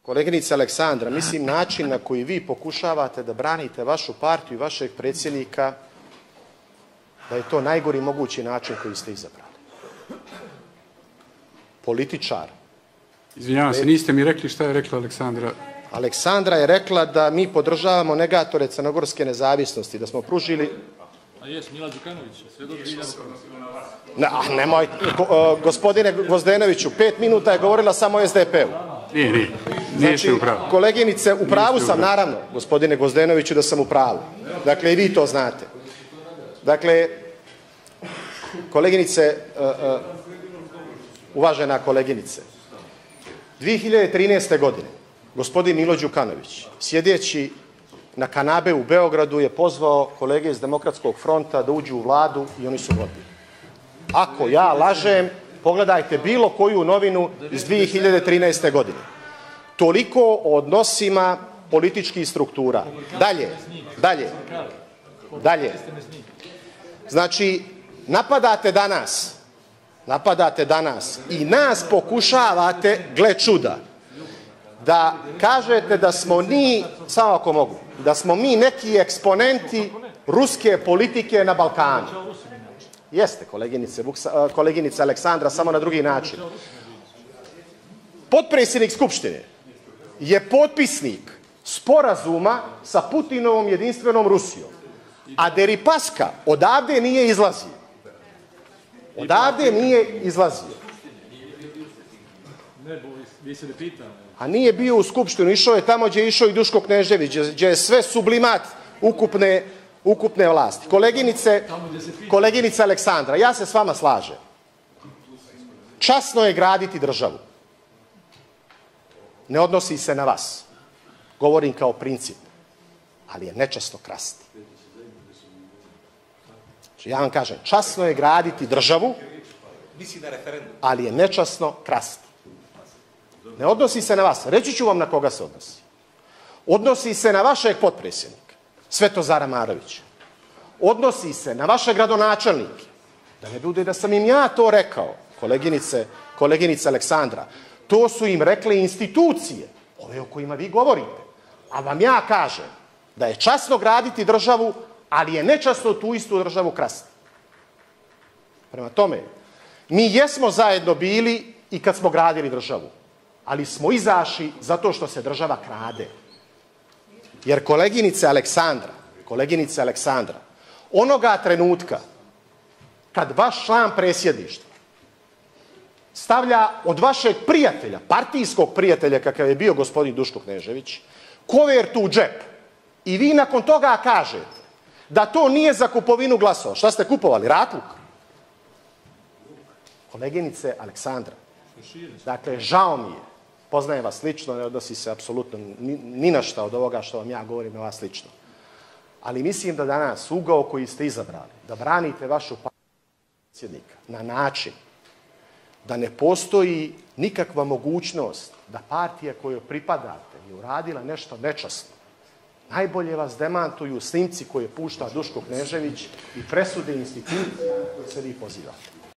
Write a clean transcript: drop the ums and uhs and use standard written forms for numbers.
Koleginica Aleksandra, mislim način na koji vi pokušavate da branite vašu partiju i vašeg predsjednika, da je to najgori mogući način koji ste izabrali. Političar. Izvinjavam se, niste mi rekli šta je rekla Aleksandra. Aleksandra je rekla da mi podržavamo negatore crnogorske nezavisnosti, da smo pružili... A jes, Mila Đukanović, sve dobro vidjeli. Nemoj, gospodine Gvozdenoviću, 5 minuta je govorila samo o SDP-u. Nije se u pravu. Koleginice, u pravu sam, naravno, gospodine Gvozdenoviću, da sam u pravu. Dakle, i vi to znate. Dakle, koleginice, uvažena koleginice, 2013. godine gospodin Milo Đukanović, sjedeći na kanabe u Beogradu, je pozvao kolege iz Demokratskog fronta da uđu u vladu i oni su odbili. Ako ja lažem, pogledajte bilo koju novinu iz 2013. godine. Toliko o odnosima političkih struktura. Dalje. Znači, napadate danas i nas pokušavate, gle čuda, da kažete da smo samo ako mogu, da smo mi neki eksponenti ruske politike na Balkanu. Jeste, koleginice Aleksandra, samo na drugi način. Potpredsjednik Skupštine je potpisnik sporazuma sa Putinovom jedinstvenom Rusijom, a Deripaska odavde nije izlazio. A nije bio u Skupštinu, išao je tamo gdje je išao i Duško Knežević, gdje je sve sublimat ukupne vlasti. Koleginice Aleksandra, ja se s vama slažem. Časno je graditi državu. Ne odnosi se na vas. Govorim kao princip. Ali je nečasno krasti. Znači, ja vam kažem, časno je graditi državu, ali je nečasno krasti. Ne odnosi se na vas. Reći ću vam na koga se odnosi. Odnosi se na vašeg potpredsjednika, Svetozara Marovića. Odnosi se na vaše gradonačelnike. Da ne bude da sam im ja to rekao, koleginice Aleksandra. To su im rekle institucije, ove o kojima vi govorite. A vam ja kažem da je časno graditi državu, ali je nečasno tu istu državu krasti. Prema tome, mi jesmo zajedno bili i kad smo gradili državu, ali smo izašli zato što se država krade. Jer koleginice Aleksandra, onoga trenutka kad vaš član predsjedništva stavlja od vašeg prijatelja, partijskog prijatelja kakav je bio gospodin Duško Knežević, kovertu u džep i vi nakon toga kažete da to nije za kupovinu glasova. Šta ste kupovali? Ratluk? Koleginice Aleksandra, dakle, žao mi je, poznajem vas lično, ne odnosi se apsolutno ni na šta od ovoga što vam ja govorim na vas lično. Ali mislim da danas ugao koji ste izabrali, da branite vašu predsjednika na način da ne postoji nikakva mogućnost da partija kojoj pripadate je uradila nešto nečasno. Najbolje vas demantuju snimci koje pušta Duško Knežević i presude institucije koje se vi pozivate.